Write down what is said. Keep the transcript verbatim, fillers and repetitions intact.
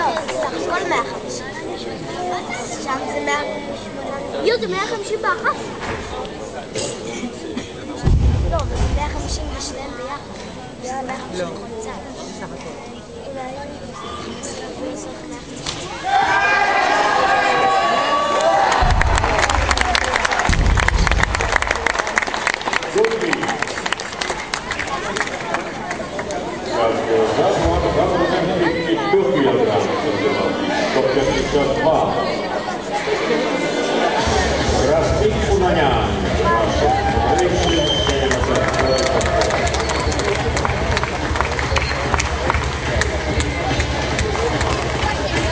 סך הכל מאה וחמישים. שם זה מאה ושמונה. יו, זה מאה חמישים ואחת. לא, זה מאה חמישים ושתיים ביחד. זה מאה חמישים וחמישה. סך הכל.